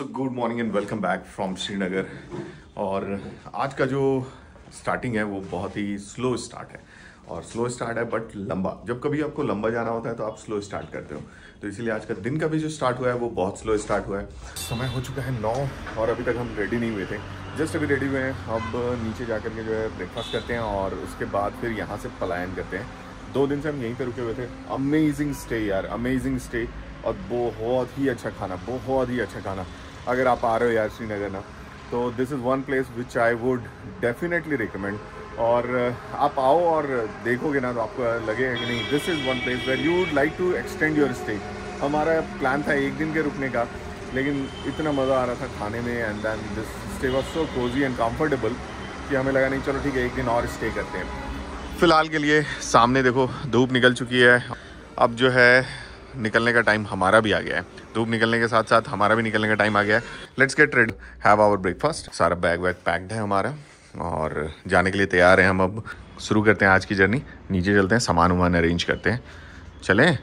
So good morning and welcome back from Srinagar. और आज का जो स्टार्टिंग है वो बहुत ही स्लो स्टार्ट है, और स्लो स्टार्ट है बट लंबा। जब कभी आपको लंबा जाना होता है तो आप स्लो स्टार्ट करते हो, तो इसीलिए आज का दिन का भी जो स्टार्ट हुआ है वो बहुत स्लो स्टार्ट हुआ है। समय हो चुका है 9 और अभी तक हम रेडी नहीं हुए थे, जस्ट अभी रेडी हुए हैं। अब नीचे जा करके जो है ब्रेकफास्ट करते हैं और उसके बाद फिर यहाँ से पलायन करते हैं। 2 दिन से हम यहीं पे रुके हुए थे। अमेजिंग स्टे यार, अमेजिंग स्टे, और बहुत ही अच्छा खाना, बहुत ही अच्छा खाना। अगर आप आ रहे हो यार श्रीनगर ना, तो this is one place which I would definitely recommend. और आप आओ और देखोगे ना तो आपको लगेगा कि नहीं, this is one place where you would like to extend your stay. हमारा प्लान था 1 दिन के रुकने का, लेकिन इतना मज़ा आ रहा था खाने में, and then this stay was so cozy and comfortable कि हमें लगा नहीं, चलो ठीक है 1 दिन और स्टे करते हैं। फ़िलहाल के लिए सामने देखो धूप निकल चुकी है। अब जो है निकलने का टाइम हमारा भी आ गया है। धूप निकलने के साथ साथ हमारा भी निकलने का टाइम आ गया है। Let's get ready, have our breakfast. सारा बैग वैग पैक्ड है हमारा और जाने के लिए तैयार हैं हम। अब शुरू करते हैं आज की जर्नी। नीचे चलते हैं, सामान वामान अरेंज करते हैं। चलें,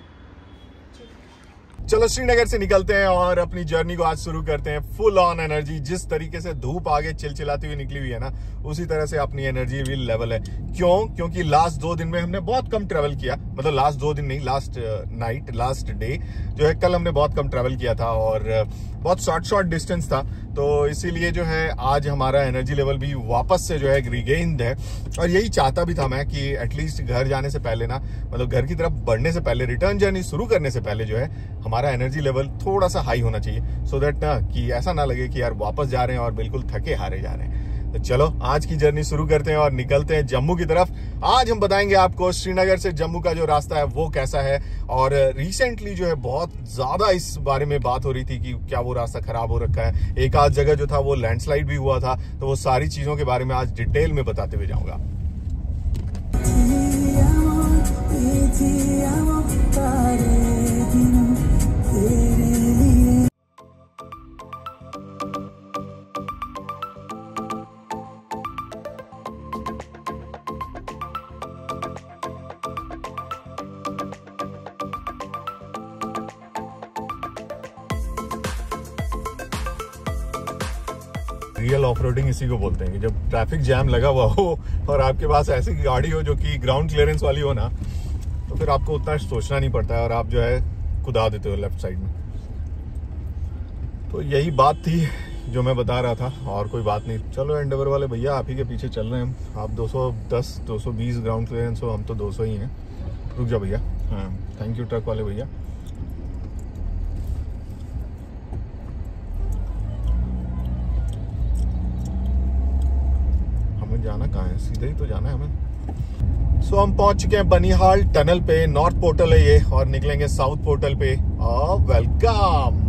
चलो श्रीनगर से निकलते हैं और अपनी जर्नी को आज शुरू करते हैं फुल ऑन एनर्जी। जिस तरीके से धूप आगे चिलचिलाती हुई निकली हुई है ना, उसी तरह से अपनी एनर्जी भी लेवल है। क्योंकि लास्ट 2 दिन में हमने बहुत कम ट्रेवल किया। मतलब लास्ट 2 दिन नहीं, लास्ट नाइट, लास्ट डे जो है, कल हमने बहुत कम ट्रेवल किया था और बहुत शॉर्ट डिस्टेंस था। तो इसीलिए जो है आज हमारा एनर्जी लेवल भी वापस से जो है रिगेन्ड है। और यही चाहता भी था मैं कि एटलीस्ट घर जाने से पहले ना, मतलब घर की तरफ बढ़ने से पहले, रिटर्न जर्नी शुरू करने से पहले जो है हमारा एनर्जी लेवल थोड़ा सा हाई होना चाहिए, सो दैट ना कि ऐसा ना लगे कि यार वापस जा रहे हैं और बिल्कुल थके हारे जा रहे हैं। तो चलो आज की जर्नी शुरू करते हैं और निकलते हैं जम्मू की तरफ। आज हम बताएंगे आपको श्रीनगर से जम्मू का जो रास्ता है वो कैसा है। और रिसेंटली जो है बहुत ज्यादा इस बारे में बात हो रही थी कि क्या वो रास्ता खराब हो रखा है। एक आध जगह जो था वो लैंडस्लाइड भी हुआ था। तो वो सारी चीजों के बारे में आज डिटेल में बताते हुए जाऊंगा। रियल ऑफ रोडिंग इसी को बोलते हैं कि जब ट्रैफिक जैम लगा हुआ हो और आपके पास ऐसी गाड़ी हो जो कि ग्राउंड क्लियरेंस वाली हो ना, तो फिर आपको उतना सोचना नहीं पड़ता है और आप जो है कुदा देते हो लेफ्ट साइड में। तो यही बात थी जो मैं बता रहा था, और कोई बात नहीं। चलो एंडेवर वाले भैया, आप ही के पीछे चल रहे हैं हम। आप 210 220 ग्राउंड क्लियरेंस हो, हम तो 200 ही हैं। रुक जाओ भैया। हाँ, थैंक यू ट्रक वाले भैया। जाना कहाँ है? सीधे ही तो जाना है हमें। सो हम पहुंच चुके हैं बनिहाल टनल पे। नॉर्थ पोर्टल है ये, और निकलेंगे साउथ पोर्टल पे। वेलकम।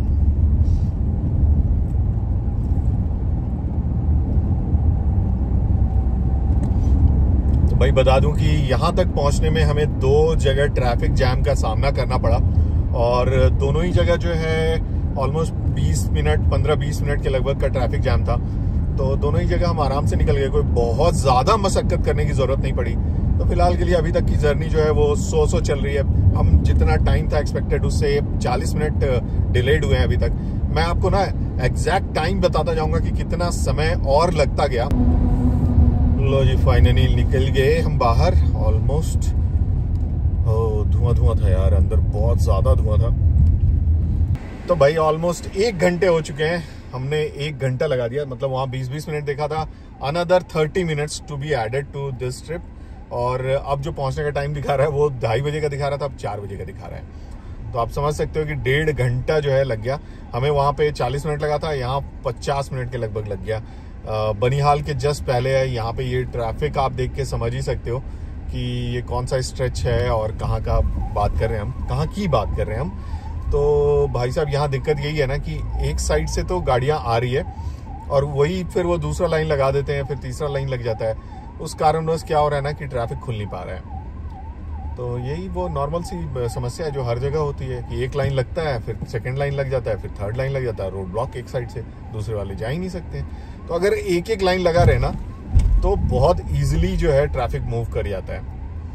तो भाई बता दूं कि यहां तक पहुंचने में हमें 2 जगह ट्रैफिक जैम का सामना करना पड़ा, और दोनों ही जगह जो है ऑलमोस्ट 20 मिनट 15-20 मिनट के लगभग का ट्रैफिक जैम था। तो दोनों ही जगह हम आराम से निकल गए, कोई बहुत ज्यादा मशक्कत करने की जरूरत नहीं पड़ी। तो फिलहाल के लिए अभी तक की जर्नी जो है वो 100 चल रही है। हम जितना टाइम था एक्सपेक्टेड उससे 40 मिनट डिलेड हुए हैं अभी तक। मैं आपको ना एग्जैक्ट टाइम बताता जाऊंगा कि कितना समय और लगता गया। लो जी, फाइनली निकल गए हम बाहर ऑलमोस्ट। धुआं था यार, अंदर बहुत ज्यादा धुआं था। तो भाई ऑलमोस्ट 1 घंटे हो चुके हैं। हमने 1 घंटा लगा दिया, मतलब वहाँ 20-20 मिनट देखा था। Another 30 minutes to be added to this trip. और अब जो पहुँचने का टाइम दिखा रहा है वो 2:30 बजे का दिखा रहा था, अब 4 बजे का दिखा रहा है। तो आप समझ सकते हो कि 1.5 घंटा जो है लग गया हमें। वहाँ पे 40 मिनट लगा था, यहाँ 50 मिनट के लगभग लग गया। बनिहाल के जस्ट पहले है यहाँ पे। ये ट्रैफिक आप देख के समझ ही सकते हो कि ये कौन सा स्ट्रेच है और कहाँ का बात कर रहे हैं हम, कहाँ की बात कर रहे हैं हम। तो भाई साहब यहाँ दिक्कत यही है ना कि एक साइड से तो गाड़ियाँ आ रही है और वही फिर वो दूसरा लाइन लगा देते हैं, फिर तीसरा लाइन लग जाता है। उस कारणवश क्या हो रहा है ना कि ट्रैफिक खुल नहीं पा रहा है। तो यही वो नॉर्मल सी समस्या है जो हर जगह होती है कि एक लाइन लगता है, फिर सेकंड लाइन लग जाता है, फिर थर्ड लाइन लग जाता है। रोड ब्लॉक एक साइड से, दूसरे वाले जा ही नहीं सकते। तो अगर एक लाइन लगा रहे ना तो बहुत ईजिली जो है ट्रैफिक मूव कर जाता है।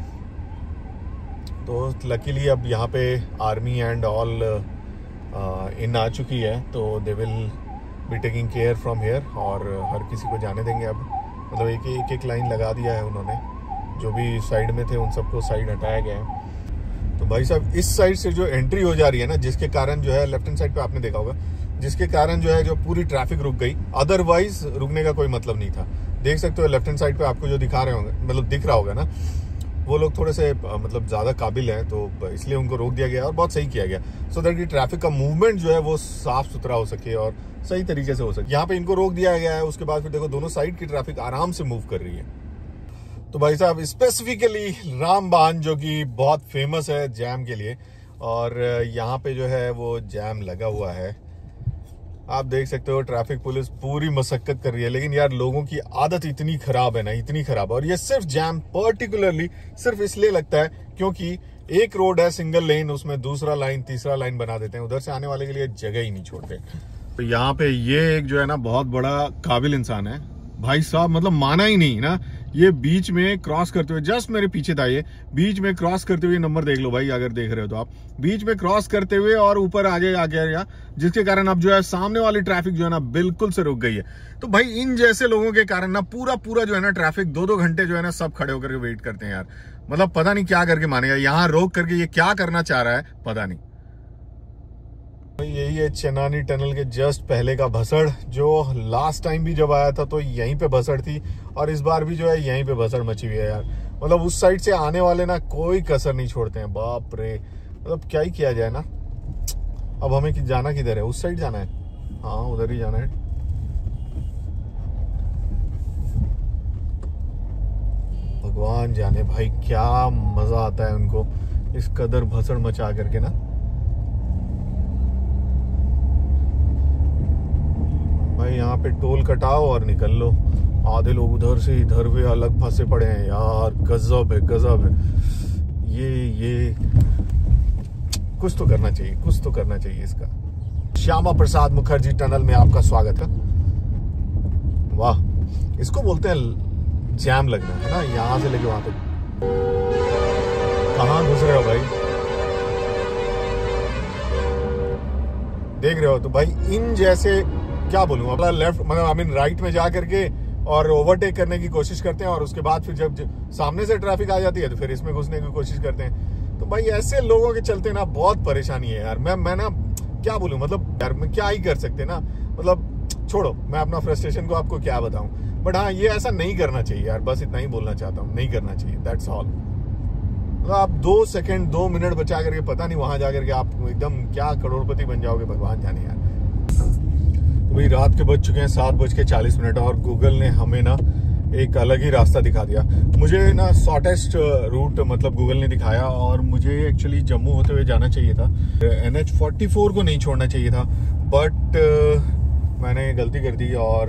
तो लकीली अब यहाँ पे आर्मी एंड ऑल इन आ चुकी है, तो they will be taking care from here और हर किसी को जाने देंगे अब। मतलब एक एक लाइन लगा दिया है उन्होंने, जो भी साइड में थे उन सबको साइड हटाया गया है। तो भाई साहब इस साइड से जो एंट्री हो जा रही है ना, जिसके कारण जो है लेफ्ट हैंड साइड पे आपने देखा होगा, जिसके कारण जो है जो पूरी ट्रैफिक रुक गई, अदरवाइज रुकने का कोई मतलब नहीं था। देख सकते हो लेफ्ट हैंड साइड पे आपको जो दिखा रहे होंगे, मतलब दिख रहा होगा ना, वो लोग थोड़े से मतलब ज्यादा काबिल हैं, तो इसलिए उनको रोक दिया गया और बहुत सही किया गया, सो दैट कि ट्रैफिक का मूवमेंट जो है वो साफ सुथरा हो सके और सही तरीके से हो सके। यहाँ पे इनको रोक दिया गया है, उसके बाद फिर देखो दोनों साइड की ट्रैफिक आराम से मूव कर रही है। तो भाई साहब स्पेसिफिकली रामबान जो कि बहुत फेमस है जैम के लिए, और यहाँ पे जो है वो जैम लगा हुआ है। आप देख सकते हो ट्रैफिक पुलिस पूरी मशक्कत कर रही है, लेकिन यार लोगों की आदत इतनी खराब है ना, इतनी खराब। और ये सिर्फ जैम पर्टिकुलरली सिर्फ इसलिए लगता है क्योंकि एक रोड है सिंगल लेन, उसमें दूसरा लाइन तीसरा लाइन बना देते हैं, उधर से आने वाले के लिए जगह ही नहीं छोड़ते। तो यहाँ पे ये एक जो है ना बहुत बड़ा काबिल इंसान है भाई साहब, मतलब माना ही नहीं ना, ये बीच में क्रॉस करते हुए, जस्ट मेरे पीछे था ये, बीच में क्रॉस करते हुए, नंबर देख लो भाई अगर देख रहे हो तो आप, बीच में क्रॉस करते हुए और ऊपर आगे आ गया, जिसके कारण अब जो है सामने वाली ट्रैफिक जो है ना बिल्कुल से रुक गई है। तो भाई इन जैसे लोगों के कारण ना पूरा जो है ना ट्रैफिक 2-2 घंटे जो है ना सब खड़े होकर के वेट करते हैं यार। मतलब पता नहीं क्या करके मानेगा, यहाँ रोक करके ये क्या करना चाह रहा है पता नहीं। यही है चेनानी टनल के जस्ट पहले का भसड़, जो लास्ट टाइम भी जब आया था तो यहीं पे भसड़ थी, और इस बार भी जो है यहीं पे भसड़ मची हुई है यार। मतलब उस साइड से आने वाले ना कोई कसर नहीं छोड़ते हैं, बाप रे। मतलब क्या ही किया जाए ना। अब हमें जाना किधर है, उस साइड जाना है, हाँ उधर ही जाना है। भगवान जाने भाई क्या मजा आता है उनको इस कदर भसड़ मचा करके ना। भाई यहाँ पे टोल कटाओ और निकल लो, आधे लोग उधर से इधर भी अलग फंसे पड़े हैं यार। गजब है, गजब है। ये कुछ तो करना चाहिए, कुछ तो करना चाहिए इसका। श्यामा प्रसाद मुखर्जी टनल में आपका स्वागत है। वाह, इसको बोलते हैं जैम लगना, है ना। यहाँ से लेके वहां तक कहाँ घुस रहे हो भाई, देख रहे हो। तो भाई इन जैसे क्या बोलूं, अपना लेफ्ट मतलब आई मीन राइट में जा करके और ओवरटेक करने की कोशिश करते हैं, और उसके बाद फिर जब सामने से ट्रैफिक आ जाती है तो फिर इसमें घुसने की कोशिश करते हैं। तो भाई ऐसे लोगों के चलते ना बहुत परेशानी है यार। मैं ना क्या बोलूं, मतलब यार मैं क्या ही कर सकते ना, मतलब छोड़ो, मैं अपना फ्रस्ट्रेशन को आपको क्या बताऊं। बट हाँ, ये ऐसा नहीं करना चाहिए यार, बस इतना ही बोलना चाहता हूँ, नहीं करना चाहिए, दैट्स ऑल। मतलब आप 2 सेकंड 2 मिनट बचा करके पता नहीं वहां जाकर के आप एकदम क्या करोड़पति बन जाओगे, भगवान जाने यार। भाई रात के बज चुके हैं 7:40 और गूगल ने हमें ना एक अलग ही रास्ता दिखा दिया। मुझे ना शॉर्टेस्ट रूट मतलब गूगल ने दिखाया, और मुझे एक्चुअली जम्मू होते हुए जाना चाहिए था, NH44 को नहीं छोड़ना चाहिए था, बट मैंने गलती कर दी और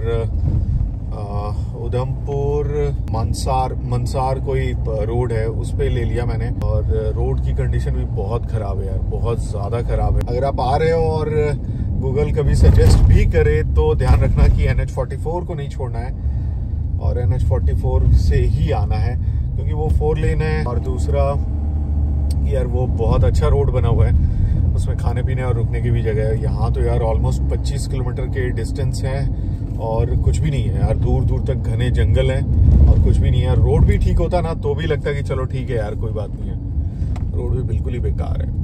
उधमपुर मंसार कोई रोड है उस पे ले लिया मैंने। और रोड की कंडीशन भी बहुत खराब है यार, बहुत ज्यादा खराब है। अगर आप आ रहे हो और गूगल कभी सजेस्ट भी करे तो ध्यान रखना कि NH44 को नहीं छोड़ना है और NH44 से ही आना है, क्योंकि वो 4 लेन है। और दूसरा यार वो बहुत अच्छा रोड बना हुआ है, उसमें खाने पीने और रुकने की भी जगह है। यहाँ तो यार ऑलमोस्ट 25 किलोमीटर के डिस्टेंस है और कुछ भी नहीं है यार, दूर दूर तक घने जंगल है और कुछ भी नहीं है। रोड भी ठीक होता ना तो भी लगता कि चलो ठीक है यार कोई बात नहीं है, रोड भी बिल्कुल ही बेकार है।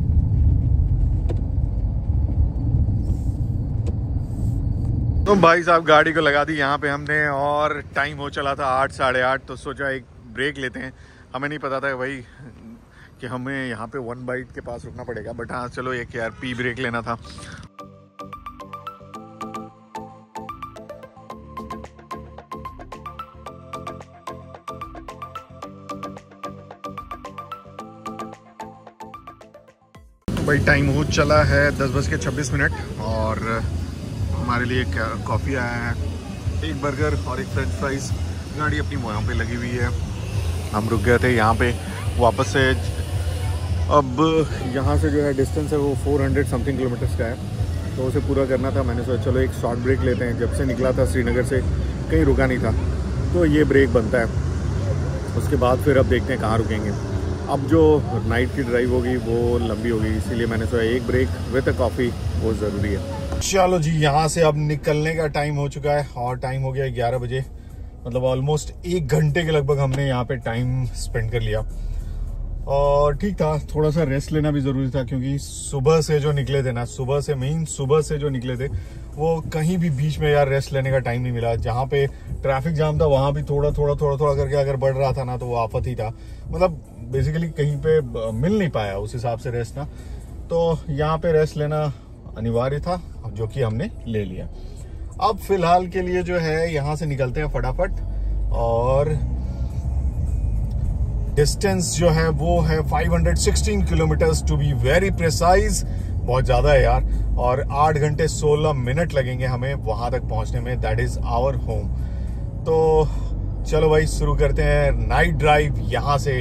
तो भाई साहब गाड़ी को लगा दी यहाँ पे हमने, और टाइम हो चला था 8 साढ़े 8, तो सोचा एक ब्रेक लेते हैं। हमें नहीं पता था भाई कि हमें यहाँ पे 1 बाइट के पास रुकना पड़ेगा, बट हाँ चलो एक यार पी ब्रेक लेना था। तो भाई टाइम हो चला है 10:26 और हमारे लिए कॉफ़ी आया है, एक बर्गर और एक फ्रेंच फ्राइज। गाड़ी अपनी वहाँ पे लगी हुई है, हम रुक गए थे यहाँ पे वापस से। अब यहाँ से जो है डिस्टेंस है वो 400 समथिंग किलोमीटर्स का है, तो उसे पूरा करना था। मैंने सोचा चलो एक शॉर्ट ब्रेक लेते हैं, जब से निकला था श्रीनगर से कहीं रुका नहीं था, तो ये ब्रेक बनता है। उसके बाद फिर अब देखते हैं कहाँ रुकेंगे। अब जो नाइट की ड्राइव होगी वो लंबी होगी, इसीलिए मैंने सोचा एक ब्रेक विद अ कॉफ़ी वो ज़रूरी है। चलो जी, यहाँ से अब निकलने का टाइम हो चुका है और टाइम हो गया 11 बजे। मतलब ऑलमोस्ट 1 घंटे के लगभग हमने यहाँ पे टाइम स्पेंड कर लिया और ठीक था। थोड़ा सा रेस्ट लेना भी जरूरी था क्योंकि सुबह से जो निकले थे ना, सुबह से जो निकले थे वो कहीं भी बीच में यार रेस्ट लेने का टाइम नहीं मिला। जहाँ पे ट्रैफिक जाम था वहां भी थोड़ा करके अगर बढ़ रहा था ना तो वो आफत ही था। मतलब बेसिकली कहीं पे मिल नहीं पाया उस हिसाब से रेस्ट ना, तो यहाँ पे रेस्ट लेना अनिवार्य था जो कि हमने ले लिया। अब फिलहाल के लिए जो है यहाँ से निकलते हैं फटाफट और डिस्टेंस जो है वो है 516 kilometres to be very precise. बहुत ज्यादा है यार, और 8 घंटे 16 मिनट लगेंगे हमें वहां तक पहुंचने में। That is our home. तो चलो भाई शुरू करते हैं नाइट ड्राइव यहां से।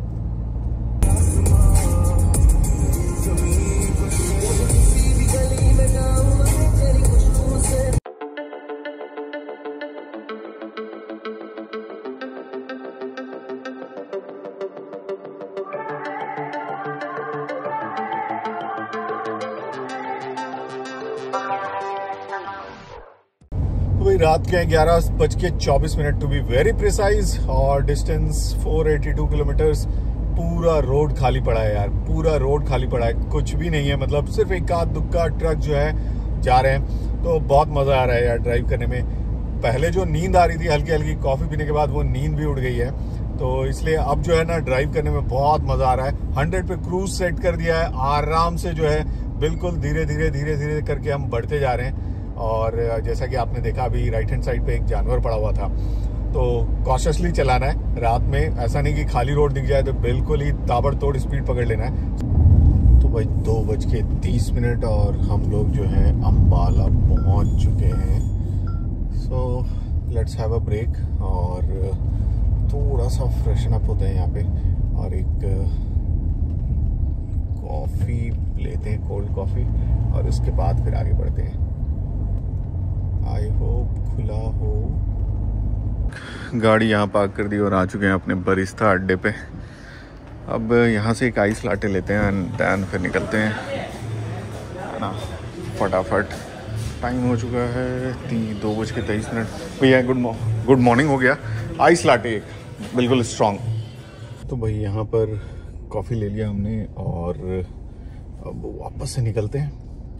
भाई रात के 11:24 टू बी वेरी प्रिसाइज और डिस्टेंस 482 किलोमीटर्स। पूरा रोड खाली पड़ा है यार, पूरा रोड खाली पड़ा है, कुछ भी नहीं है। मतलब सिर्फ एक आध दुक्का ट्रक जो है जा रहे हैं। तो बहुत मजा आ रहा है यार ड्राइव करने में। पहले जो नींद आ रही थी हल्की हल्की कॉफी पीने के बाद, वो नींद भी उड़ गई है। तो इसलिए अब जो है ना ड्राइव करने में बहुत मजा आ रहा है। 100 पे क्रूज सेट कर दिया है, आराम से जो है बिल्कुल धीरे धीरे करके हम बढ़ते जा रहे हैं। और जैसा कि आपने देखा अभी राइट हैंड साइड पे एक जानवर पड़ा हुआ था, तो कॉशियसली चलाना है रात में। ऐसा नहीं कि खाली रोड दिख जाए तो बिल्कुल ही ताबड़तोड़ स्पीड पकड़ लेना है। तो भाई 2:30 और हम लोग जो है अंबाला पहुंच चुके हैं। So let's have a break और थोड़ा सा फ्रेशन अप होते हैं यहाँ पे और एक कॉफ़ी लेते हैं, कोल्ड कॉफ़ी, और उसके बाद फिर आगे बढ़ते हैं। आई होप खुला हो। गाड़ी यहाँ पार्क कर दी और आ चुके हैं अपने बरिस्ता अड्डे पे। अब यहाँ से एक आइस लाटे लेते हैं एंड दैन फिर निकलते हैं, है ना, फटाफट। टाइम हो चुका है 2:23। भैया गुड मॉर्निंग हो गया। आइस लाटे एक बिल्कुल स्ट्रॉन्ग। तो भाई यहाँ पर कॉफ़ी ले लिया हमने और अब वापस से निकलते हैं।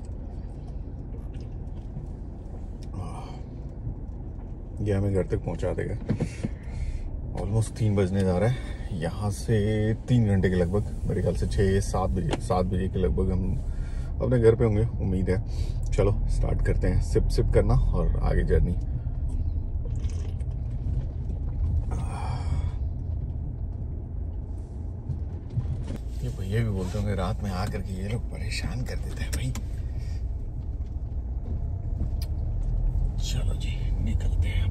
ये हमें घर तक पहुंचा देगा। ऑलमोस्ट 3 बजने जा रहा है। यहाँ से 3 घंटे के लगभग, मेरे ख्याल से 7 बजे के लगभग हम अपने घर पे होंगे, उम्मीद है। चलो स्टार्ट करते हैं, सिप करना और आगे जर्नी। ये भैया भी बोलते होंगे रात में आकर के ये लोग परेशान कर देते हैं भाई। चलो जी निकलते हैं।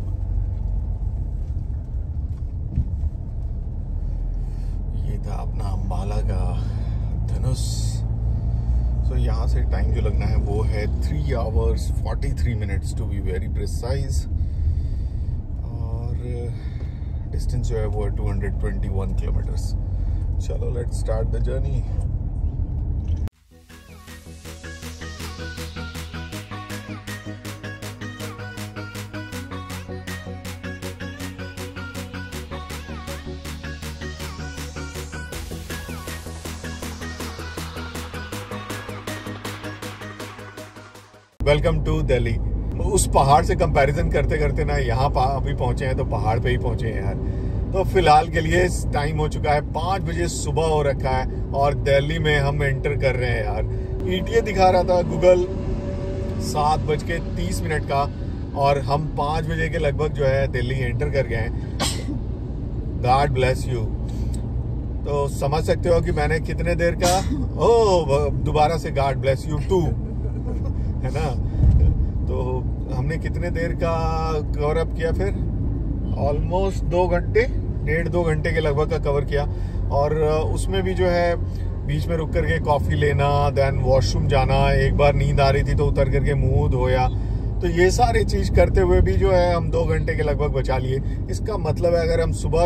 ये था अपना अंबाला का धनुष। तो यहाँ से टाइम जो लगना है वो है 3 hours 43 minutes to be very precise. और डिस्टेंस जो है वो है 221 किलोमीटर्स। चलो let's start the journey. Welcome to Delhi. उस पहाड़ से कंपैरिजन करते करते ना यहाँ अभी पहुंचे हैं तो पहाड़ पे ही पहुंचे हैं यार। तो फिलहाल के लिए टाइम हो चुका है 5 बजे सुबह हो रखा है और दिल्ली में हम एंटर कर रहे हैं यार। ईटीए दिखा रहा था गूगल 7:30 का और हम 5 बजे के लगभग जो है दिल्ली एंटर कर गए हैं। God bless you. तो समझ सकते हो कि मैंने कितने देर का दोबारा से गॉड ब्लेस यू टू, है ना। तो हमने कितने देर का कवर अप किया, फिर ऑलमोस्ट 1.5-2 घंटे के लगभग का कवर किया। और उसमें भी जो है बीच में रुक करके कॉफी लेना, देन वॉशरूम जाना, एक बार नींद आ रही थी तो उतर करके मुंह धोया। तो ये सारी चीज करते हुए भी जो है हम 2 घंटे के लगभग बचा लिए। इसका मतलब है अगर हम सुबह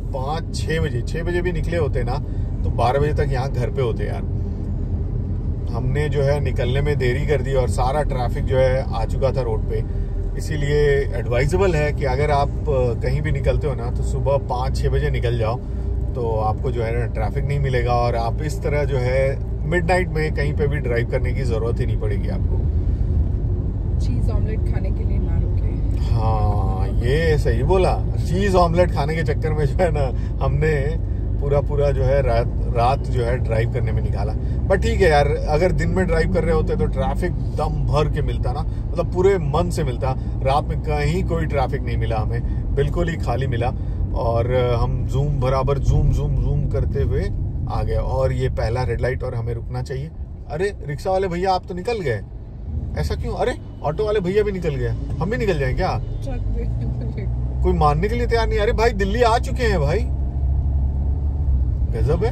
6 बजे भी निकले होते ना तो 12 बजे तक यहाँ घर पे होते यार। हमने जो है निकलने में देरी कर दी और सारा ट्रैफिक जो है आ चुका था रोड पे। इसीलिए एडवाइजेबल है कि अगर आप कहीं भी निकलते हो ना तो सुबह 5-6 बजे निकल जाओ, तो आपको जो है ना ट्रैफिक नहीं मिलेगा और आप इस तरह जो है मिडनाइट में कहीं पे भी ड्राइव करने की ज़रूरत ही नहीं पड़ेगी आपको। चीज़ ऑमलेट खाने के लिए ना रुके। हाँ, ये सही बोला। चीज़ ऑमलेट खाने के चक्कर में जो है ना हमने पूरा जो है रात जो है ड्राइव करने में निकाला। बट ठीक है यार, अगर दिन में ड्राइव कर रहे होते तो ट्रैफिक दम भर के मिलता ना, मतलब पूरे मन से मिलता। रात में कहीं कोई ट्रैफिक नहीं मिला हमें, बिल्कुल ही खाली मिला और हम जूम करते हुए आ गए। और ये पहला रेड लाइट और हमें रुकना चाहिए। अरे रिक्शा वाले भैया आप तो निकल गए, ऐसा क्यों? अरे ऑटो वाले भैया भी निकल गए, हम भी निकल जाएं क्या? कोई मानने के लिए तैयार नहीं। अरे भाई दिल्ली आ चुके हैं भाई, गजब है।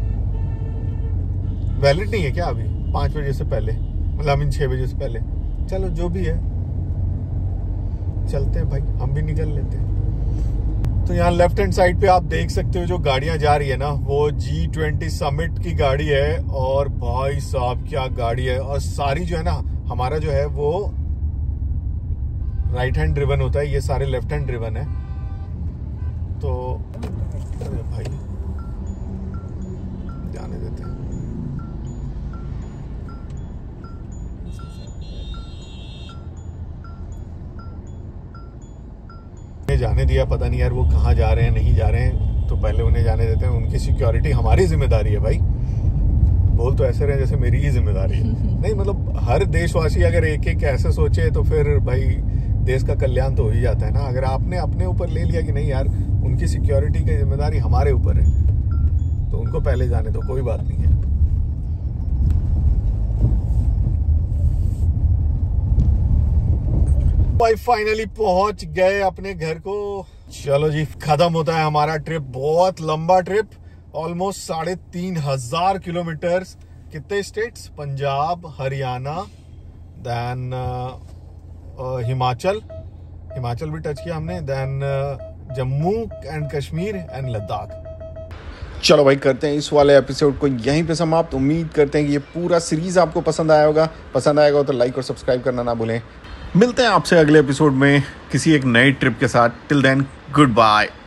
वैलिड नहीं है क्या अभी 5 बजे से पहले, मतलब 6 बजे से पहले? चलो जो भी है, चलते हैं भाई, हम भी निकल लेते हैं। तो यहाँ लेफ्ट हैंड साइड पे आप देख सकते हो जो गाड़ियां जा रही है ना, वो G20 समिट की गाड़ी है। और भाई साहब क्या गाड़ी है, और सारी जो है ना, हमारा जो है वो राइट हैंड ड्रिवन होता है, ये सारे लेफ्ट हैंड ड्रिवन है। तो अरे भाई जाने देते हैं। जाने दिया, पता नहीं यार वो कहाँ जा रहे हैं, नहीं जा रहे हैं, तो पहले उन्हें जाने देते हैं। उनकी सिक्योरिटी हमारी जिम्मेदारी है भाई। बोल तो ऐसे रहे जैसे मेरी ही जिम्मेदारी है। नहीं मतलब हर देशवासी अगर एक एक ऐसे सोचे तो फिर भाई देश का कल्याण तो हो ही जाता है ना। अगर आपने अपने ऊपर ले लिया कि नहीं यार उनकी सिक्योरिटी की जिम्मेदारी हमारे ऊपर है, तो उनको पहले जाने दो, कोई बात नहीं है। भाई फाइनली पहुंच गए अपने घर को। चलो जी, खत्म होता है हमारा ट्रिप। बहुत लंबा ट्रिप, ऑलमोस्ट 3,500 किलोमीटर। कितने स्टेट्स? पंजाब, हरियाणा, देन हिमाचल भी टच किया हमने, then Jammu and Kashmir and Ladakh. चलो भाई, करते हैं इस वाले एपिसोड को यहीं पे समाप्त। उम्मीद करते हैं कि ये पूरा सीरीज आपको पसंद आएगा। पसंद आएगा तो लाइक और सब्सक्राइब करना ना भूलें। मिलते हैं आपसे अगले एपिसोड में किसी एक नए ट्रिप के साथ। Till then, good bye.